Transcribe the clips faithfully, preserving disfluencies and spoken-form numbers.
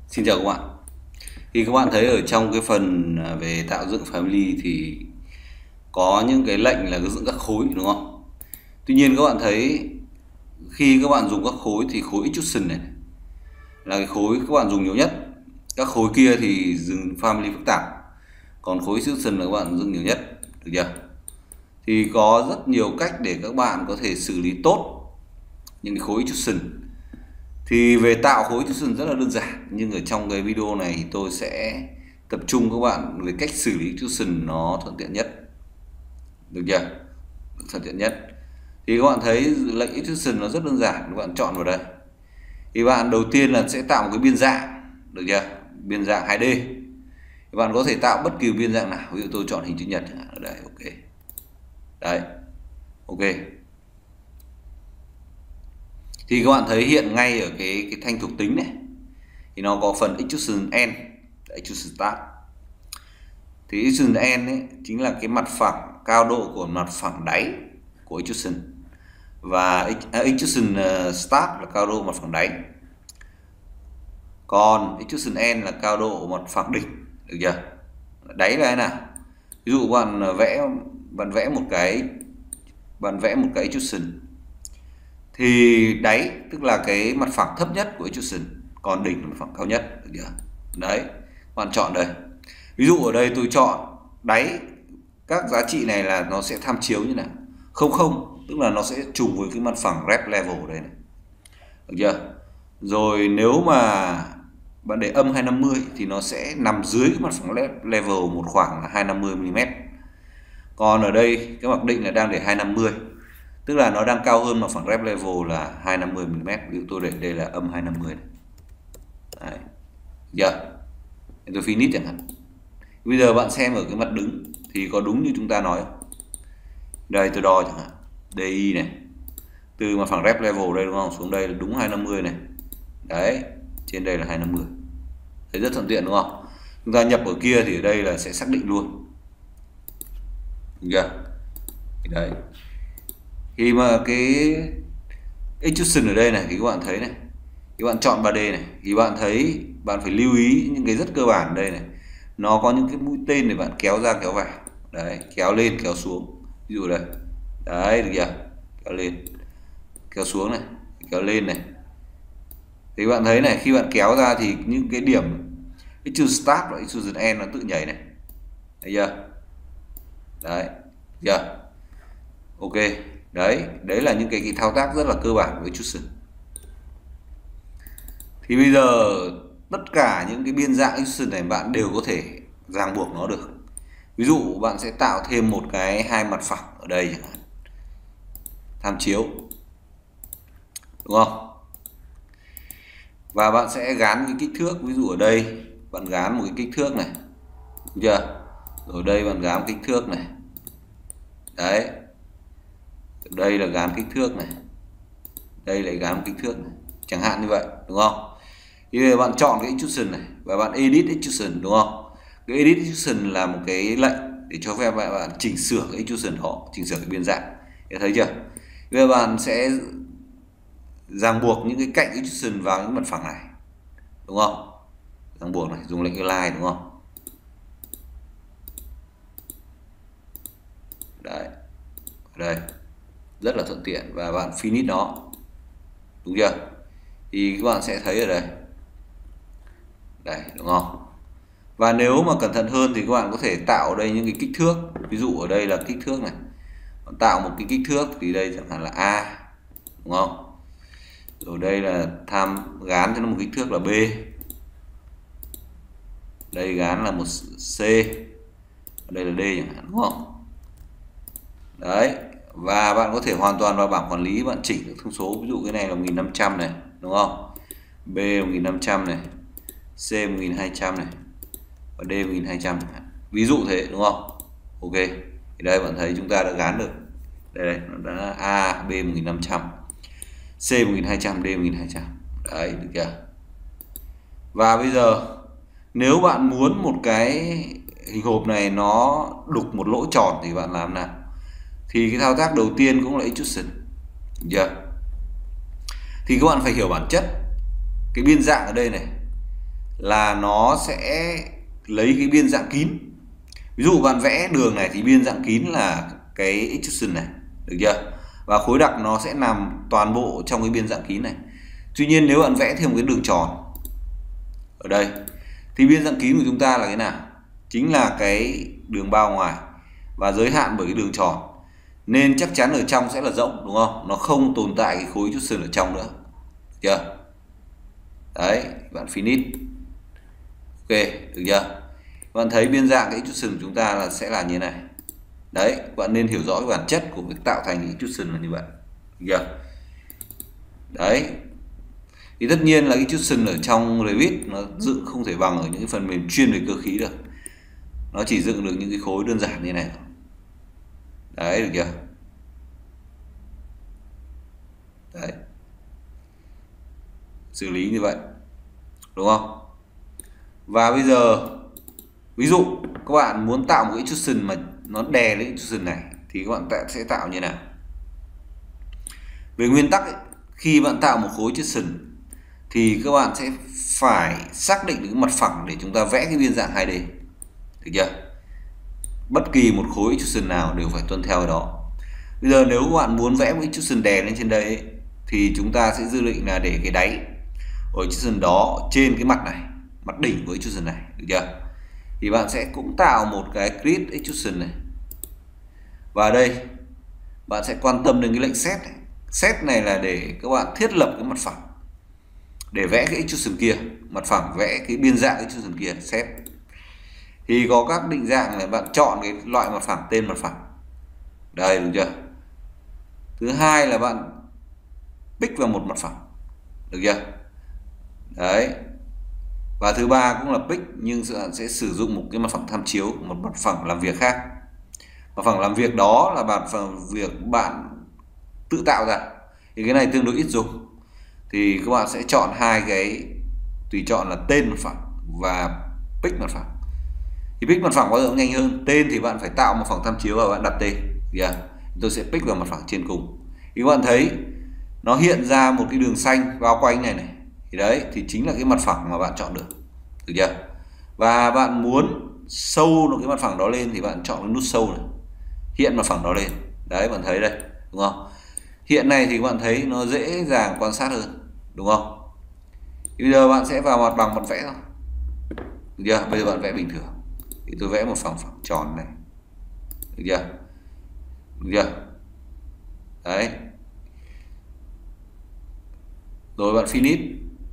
Xin chào các bạn. Thì các bạn thấy ở trong cái phần về tạo dựng family thì có những cái lệnh là dựng các khối, đúng không? Tuy nhiên các bạn thấy khi các bạn dùng các khối thì khối extrusion này là cái khối các bạn dùng nhiều nhất. Các khối kia thì dựng family phức tạp. Còn khối extrusion là các bạn dựng nhiều nhất, được chưa? Thì có rất nhiều cách để các bạn có thể xử lý tốt những cái khối extrusion. Thì về tạo khối extrusion rất là đơn giản, nhưng ở trong cái video này thì tôi sẽ tập trung các bạn về cách xử lý extrusion nó thuận tiện nhất, được chưa? Thuận tiện nhất. Thì các bạn thấy lệnh extrusion nó rất đơn giản, các bạn chọn vào đây. Thì bạn đầu tiên là sẽ tạo một cái biên dạng, được chưa? Biên dạng hai D. Thì bạn có thể tạo bất kỳ biên dạng nào, ví dụ tôi chọn hình chữ nhật ở đây, ok. Đấy, ok. Thì các bạn thấy hiện ngay ở cái cái thanh thuộc tính này thì nó có phần extrusion end, extrusion start. Thì extrusion end ấy chính là cái mặt phẳng, cao độ của mặt phẳng đáy của extrusion, và extrusion start là cao độ mặt phẳng đáy. Còn extrusion end là cao độ mặt phẳng đỉnh, được chưa? Đáy là thế nào? Ví dụ bạn vẽ bạn vẽ một cái bạn vẽ một cái extrusion thì đáy tức là cái mặt phẳng thấp nhất của extrusion, còn đỉnh là mặt phẳng cao nhất, được chưa? Đấy, bạn chọn đây. Ví dụ ở đây tôi chọn đáy, các giá trị này là nó sẽ tham chiếu như nào? Không không, tức là nó sẽ trùng với cái mặt phẳng rep level đây này, được chưa? Rồi nếu mà bạn để âm hai năm mươi thì nó sẽ nằm dưới cái mặt phẳng level một khoảng là hai năm mươi mi li mét. Còn ở đây cái mặc định là đang để hai năm mươi, tức là nó đang cao hơn mặt phẳng rep level là hai năm mươi mi li mét. Ví dụ tôi để đây là âm hai năm mươi này. Đấy. Giờ tôi finish chẳng hạn. Bây giờ bạn xem ở cái mặt đứng thì có đúng như chúng ta nói không? Đây tôi đo chẳng hạn, di này, từ mặt phẳng rep level đây, đúng không, xuống đây là đúng hai năm mươi này. Đấy, trên đây là hai năm mươi. Thấy rất thuận tiện, đúng không? Chúng ta nhập ở kia thì ở đây là sẽ xác định luôn, được chưa? Đấy, khi mà cái extrusion ở đây này thì các bạn thấy này, các bạn chọn ba D này thì bạn thấy bạn phải lưu ý những cái rất cơ bản đây này, nó có những cái mũi tên để bạn kéo ra kéo vào, đấy, kéo lên kéo xuống, ví dụ đây, đấy, được chưa? Kéo lên kéo xuống này, kéo lên này, thì bạn thấy này, khi bạn kéo ra thì những cái điểm extrusion start và extrusion end nó tự nhảy này, thấy chưa? Đấy, chưa? Ok. Đấy, đấy là những cái, cái thao tác rất là cơ bản với extrusion. Thì bây giờ tất cả những cái biên dạng extrusion này bạn đều có thể ràng buộc nó được. Ví dụ bạn sẽ tạo thêm một cái hai mặt phẳng ở đây chẳng hạn, tham chiếu, đúng không? Và bạn sẽ gán cái kích thước, ví dụ ở đây bạn gán một cái kích thước này, được chưa? Rồi đây bạn gán kích thước này, đấy, đây là gán kích thước này, đây lại gán kích thước này, chẳng hạn như vậy, đúng không? Thì bây giờ bạn chọn cái extrusion này và bạn edit extrusion, đúng không? Cái edit extrusion là một cái lệnh để cho phép bạn, bạn chỉnh sửa cái extrusion họ, chỉnh sửa cái biên dạng. Để thấy chưa? Bây giờ bạn sẽ ràng buộc những cái cạnh extrusion vào những mặt phẳng này, đúng không? Ràng buộc này, dùng lệnh align, đúng không? Đấy, ở đây rất là thuận tiện, và bạn finish nó, đúng chưa? Thì các bạn sẽ thấy ở đây, đây, đúng không? Và nếu mà cẩn thận hơn thì các bạn có thể tạo ở đây những cái kích thước, ví dụ ở đây là kích thước này, bạn tạo một cái kích thước thì đây chẳng hạn là A, đúng không? Rồi đây là tham gán cho nó một kích thước là B, đây gán là một C, đây là D chẳng hạn, đúng không? Đấy, và bạn có thể hoàn toàn vào bảng quản lý bạn chỉnh được thông số, ví dụ cái này là một nghìn năm trăm này, đúng không? B một nghìn năm trăm này, C một nghìn hai trăm này, và D một nghìn hai trăm, ví dụ thế, đúng không? Ok, thì đây bạn thấy chúng ta đã gán được, đây đây, nó đã A, B một nghìn năm trăm, C một nghìn hai trăm, D một nghìn hai trăm, đấy, được chưa? Và bây giờ nếu bạn muốn một cái hình hộp này nó đục một lỗ tròn thì bạn làm nào? Thì cái thao tác đầu tiên cũng là extrusion, được chưa? Thì các bạn phải hiểu bản chất cái biên dạng ở đây này là nó sẽ lấy cái biên dạng kín. Ví dụ bạn vẽ đường này thì biên dạng kín là cái extrusion này, được chưa? Và khối đặc nó sẽ nằm toàn bộ trong cái biên dạng kín này. Tuy nhiên nếu bạn vẽ thêm một cái đường tròn ở đây thì biên dạng kín của chúng ta là cái nào? Chính là cái đường bao ngoài và giới hạn bởi cái đường tròn. Nên chắc chắn ở trong sẽ là rộng, đúng không? Nó không tồn tại cái khối extrusion ở trong nữa. Được chưa? Đấy, bạn finish. Ok, được chưa? Bạn thấy biên dạng cái extrusion của chúng ta là sẽ là như thế này. Đấy, bạn nên hiểu rõ cái bản chất của việc tạo thành cái extrusion là như vậy. Được chưa? Đấy. Thì tất nhiên là cái extrusion ở trong Revit nó dựng không thể bằng ở những cái phần mềm chuyên về cơ khí được. Nó chỉ dựng được những cái khối đơn giản như này. Đấy, được chưa? Đấy. Xử lý như vậy. Đúng không? Và bây giờ ví dụ các bạn muốn tạo một cái extrusion mà nó đè lên extrusion này thì các bạn sẽ tạo như nào? Về nguyên tắc ấy, khi bạn tạo một khối extrusion thì các bạn sẽ phải xác định được cái mặt phẳng để chúng ta vẽ cái biên dạng hai D. Được chưa? Bất kỳ một khối extrusion nào đều phải tuân theo cái đó. Bây giờ nếu các bạn muốn vẽ một extrusion đè lên trên đây ấy, thì chúng ta sẽ dự định là để cái đáy ở extrusion đó trên cái mặt này, mặt đỉnh của extrusion này, được chưa? Thì bạn sẽ cũng tạo một cái grid extrusion này. Và ở đây bạn sẽ quan tâm đến cái lệnh set này. Set này là để các bạn thiết lập cái mặt phẳng để vẽ cái extrusion kia, mặt phẳng vẽ cái biên dạng extrusion kia, set. Thì có các định dạng này, bạn chọn cái loại mặt phẳng, tên mặt phẳng. Đây, được chưa? Thứ hai là bạn pick vào một mặt phẳng, được chưa? Đấy. Và thứ ba cũng là pick nhưng bạn sẽ sử dụng một cái mặt phẳng tham chiếu, một mặt phẳng làm việc khác. Mặt phẳng làm việc đó là mặt phẳng việc bạn tự tạo ra. Thì cái này tương đối ít dùng. Thì các bạn sẽ chọn hai cái tùy chọn là tên mặt phẳng và pick mặt phẳng. Thì pick mặt phẳng bao giờ cũng nhanh hơn. Tên thì bạn phải tạo một phẳng tham chiếu và bạn đặt tên. Yeah. Tôi sẽ pick vào mặt phẳng trên cùng. Thì các bạn thấy nó hiện ra một cái đường xanh bao quanh này này. Thì đấy thì chính là cái mặt phẳng mà bạn chọn được. Được chưa? Và bạn muốn sâu cái mặt phẳng đó lên thì bạn chọn cái nút sâu này. Hiện mặt phẳng đó lên. Đấy, bạn thấy đây, đúng không? Hiện này thì các bạn thấy nó dễ dàng quan sát hơn, đúng không? Thì bây giờ bạn sẽ vào mặt bằng bạn vẽ thôi. Được chưa? Bây giờ bạn vẽ bình thường. Thì tôi vẽ một phẳng phẳng tròn này. Được chưa? Được chưa? Đấy. Rồi bạn finish.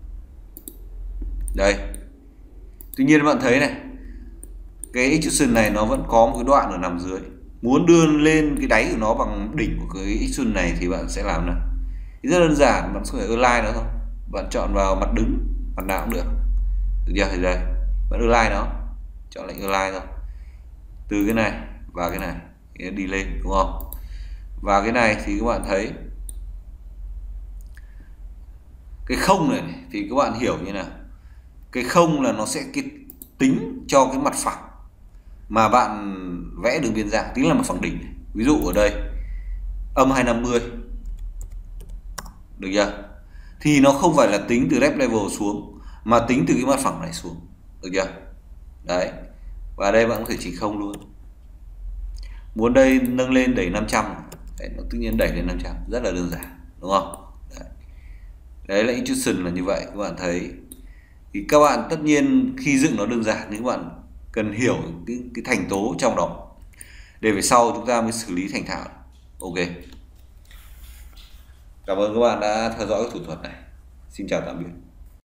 Đây. Tuy nhiên bạn thấy này, cái extrusion này nó vẫn có một cái đoạn ở nằm dưới. Muốn đưa lên cái đáy của nó bằng đỉnh của cái extrusion này thì bạn sẽ làm nào? Thì rất đơn giản, bạn có thể align nó thôi. Bạn chọn vào mặt đứng, mặt nào cũng được. Được chưa? Thì đây, bạn align nó, chọn lệnh align thôi. Từ cái này và cái này thì đi lên, đúng không? Và cái này thì các bạn thấy cái không này, này thì các bạn hiểu như nào? Cái không là nó sẽ cái tính cho cái mặt phẳng mà bạn vẽ đường biên dạng, tính là mặt phẳng đỉnh này. Ví dụ ở đây âm hai năm mươi, được chưa? Thì nó không phải là tính từ rep level xuống mà tính từ cái mặt phẳng này xuống, được chưa? Đấy. Và đây bạn có thể chỉnh không luôn. Muốn đây nâng lên đẩy năm trăm, đấy, nó tự nhiên đẩy lên năm trăm, rất là đơn giản, đúng không? Đấy, đấy là extrusion là như vậy. Các bạn thấy thì các bạn tất nhiên khi dựng nó đơn giản nhưng các bạn cần hiểu cái, cái thành tố trong đó để về sau chúng ta mới xử lý thành thạo. Ok, cảm ơn các bạn đã theo dõi cái thủ thuật này. Xin chào tạm biệt.